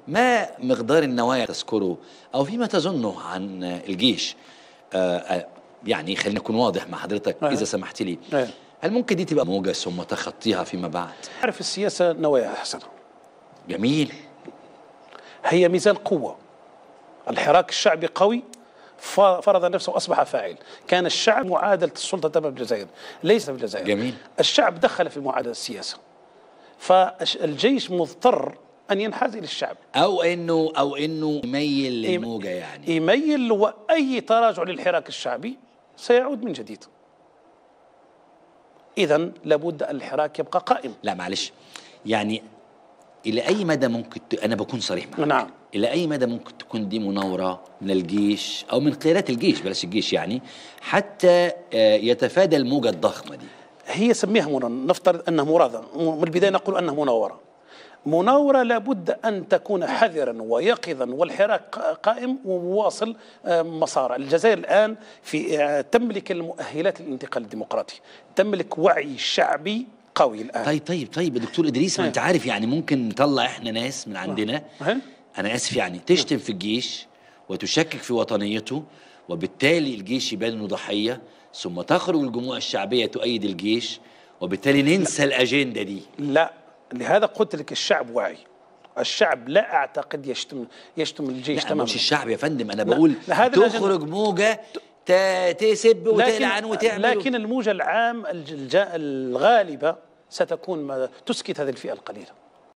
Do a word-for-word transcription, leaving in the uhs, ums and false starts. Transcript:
ما مقدار النوايا تذكره أو فيما تظنه عن الجيش؟ آه يعني خلينا نكون واضح مع حضرتك إذا سمحت لي. هل ممكن دي تبقى موجة ثم تخطيها فيما بعد؟ أعرف السياسة نوايا حسنة. جميل. هي ميزان قوة. الحراك الشعبي قوي، فرض نفسه وأصبح فاعل. كان الشعب معادلة السلطة تبع الجزائر، ليس في الجزائر. جميل. الشعب دخل في معادلة السياسة، فالجيش مضطر أن ينحاز إلى الشعب، أو إنه أو إنه يميل للموجة، يعني يميل، وأي تراجع للحراك الشعبي سيعود من جديد. إذن لابد أن الحراك يبقى قائم. لا معلش، يعني إلى أي مدى ممكن ت... أنا بكون صريح معك. نعم. إلى أي مدى ممكن تكون دي مناورة من الجيش أو من قيادات الجيش، بلاش الجيش، يعني حتى يتفادى الموجة الضخمة دي؟ هي سميها مناورة، نفترض أنها مرادة، من البداية نقول أنها مناورة. مناورة لابد أن تكون حذرا ويقظا، والحراك قائم وواصل مسار. الجزائر الآن في تملك المؤهلات للانتقال الديمقراطي، تملك وعي شعبي قوي الآن. طيب طيب طيب يا دكتور إدريس، ما أنت عارف يعني ممكن نطلع إحنا ناس من عندنا، أنا آسف يعني، تشتم في الجيش وتشكك في وطنيته، وبالتالي الجيش يبان إنه ضحية، ثم تخرج الجموع الشعبية تؤيد الجيش، وبالتالي ننسى الأجندة دي. لا، لهذا قلت لك الشعب واعي. الشعب لا أعتقد يشتم يشتم الجيش تماما. مش الشعب يا فندم، أنا بقول تخرج موجة تسب وتلعن وتعمل، لكن الموجة العام الغالبة ستكون تسكت هذه الفئة القليلة.